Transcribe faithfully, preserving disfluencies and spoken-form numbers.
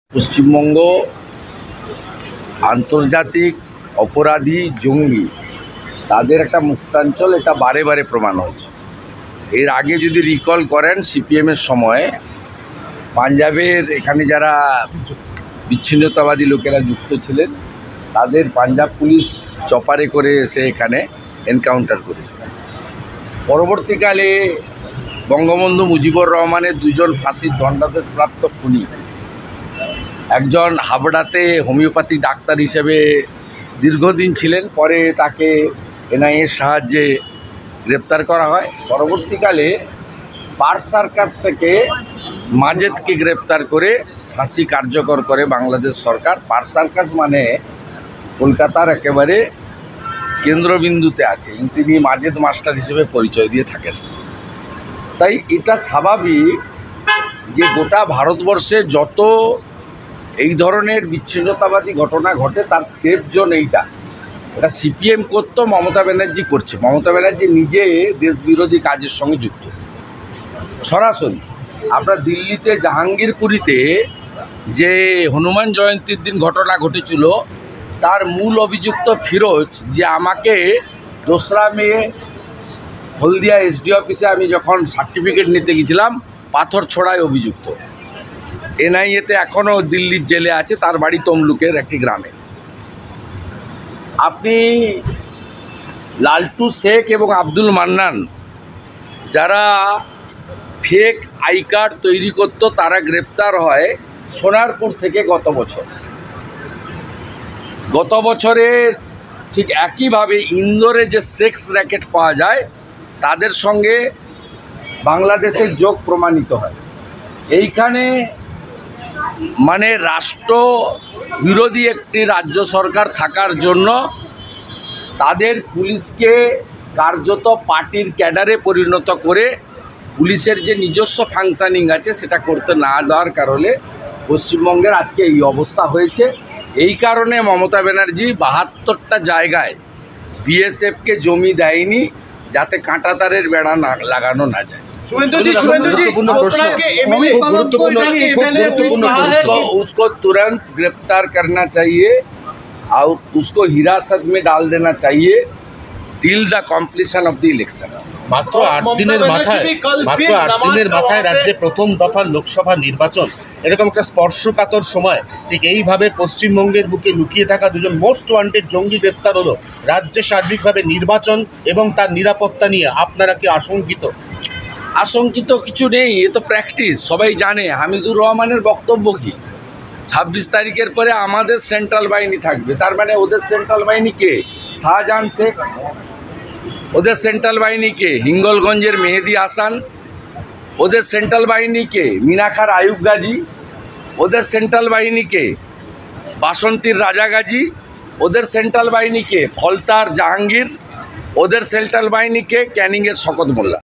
পশ্চিমবঙ্গ আন্তর্জাতিক অপরাধী জঙ্গি তাদের একটা মুক্তাঞ্চল, এটা বারে বারে প্রমাণ হয়েছে। এর আগে যদি রিকল করেন সিপিএমের সময় পাঞ্জাবের এখানে যারা বিচ্ছিন্নতাবাদী লোকেরা যুক্ত ছিলেন তাদের পাঞ্জাব পুলিশ চপারে করে এসে এখানে এনকাউন্টার করেছে। পরবর্তীকালে বঙ্গবন্ধু মুজিবুর রহমানের দুজন ফাঁসির দণ্ডাদেশপ্রাপ্ত খুনি, একজন হাবড়াতে হোমিওপ্যাথি ডাক্তার হিসেবে দীর্ঘদিন ছিলেন, পরে তাকে এনআইএর সাহায্যে গ্রেপ্তার করা হয়। পরবর্তীকালে পার্স সার্কাস থেকে মাজেদকে গ্রেপ্তার করে ফাঁসি কার্যকর করে বাংলাদেশ সরকার। পার্স সার্কাস মানে কলকাতার একেবারে কেন্দ্রবিন্দুতে আছে, তিনি মাজেদ মাস্টার হিসেবে পরিচয় দিয়ে থাকেন। তাই এটা স্বাভাবিক যে গোটা ভারতবর্ষে যত এই ধরনের বিচ্ছিন্নতাবাদী ঘটনা ঘটে তার সেফ জোন এইটা। এটা সিপিএম করতো, মমতা ব্যানার্জি করছে। মমতা ব্যানার্জি নিজে দেশবিরোধী কাজের সঙ্গে যুক্ত সরাসরি। আপনার দিল্লিতে জাহাঙ্গীরপুরীতে যে হনুমান জয়ন্তীর দিন ঘটনা ঘটেছিল, তার মূল অভিযুক্ত ফিরোজ, যে আমাকে দোসরা মে হলদিয়া এসডি অফিসে আমি যখন সার্টিফিকেট নিতে গেছিলাম পাথর ছোড়ায় অভিযুক্ত। এনআইএতে এখনও দিল্লির জেলে আছে, তার বাড়ি তমলুকের একটি গ্রামে। আপনি লালটু শেখ এবং আব্দুল মান্নান, যারা ফেক আই কার্ড তৈরি করত, তারা গ্রেপ্তার হয় সোনারপুর থেকে গত বছর। গত বছরের ঠিক একইভাবে ইন্দোরে যে সেক্স র্যাকেট পাওয়া যায় তাদের সঙ্গে বাংলাদেশের যোগ প্রমাণিত হয়। এইখানে মানে রাষ্ট্র বিরোধী একটি রাজ্য সরকার থাকার জন্য তাদের পুলিশকে কার্যত পার্টির ক্যাডারে পরিণত করে পুলিশের যে নিজস্ব ফাংশনিং আছে সেটা করতে না দেওয়ার কারণে পশ্চিমবঙ্গের আজকে এই অবস্থা হয়েছে। এই কারণে মমতা ব্যানার্জি বাহাত্তরটা জায়গায় বিএসএফকে জমি দেয়নি, যাতে কাঁটাতারের বেড়া না লাগানো না যায়। उसको तुरंत गिरफ्तार करना चाहिए और उसको हिरासत में डाल देना चाहिए till the completion of the election. মাত্র আট দিনের মাথায় মাত্র আট দিনের মাথায় রাজ্যে প্রথম দফার লোকসভা নির্বাচন, এরকম একটা স্পর্শকাতর সময় ঠিক এইভাবে পশ্চিমবঙ্গের বুকে লুকিয়ে থাকা দুজন মোস্ট ওয়ান্টেড জঙ্গি গ্রেপ্তার হলো। রাজ্যে সার্বিকভাবে নির্বাচন এবং তার নিরাপত্তা নিয়ে আপনারা কি আশঙ্কিত? আশঙ্কিত কিছু নেই, এ তো প্র্যাকটিস, সবাই জানে। হামিদুর রহমানের বক্তব্য কি, ছাব্বিশ তারিখের পরে আমাদের সেন্ট্রাল বাহিনী থাকবে। তার মানে ওদের সেন্ট্রাল বাহিনী কে? শাহজাহান শেখ। ওদের সেন্ট্রাল বাহিনী কে? হিঙ্গলগঞ্জের মেহেদি হাসান। ওদের সেন্ট্রাল বাহিনী কে? মিনাখার আয়ুব গাজী। ওদের সেন্ট্রাল বাহিনী কে? বাসন্তীর রাজা গাজী। ওদের সেন্ট্রাল বাহিনী কে? ফলতার জাহাঙ্গীর। ওদের সেন্ট্রাল বাহিনী কে? ক্যানিংয়ের শকত মোল্লা।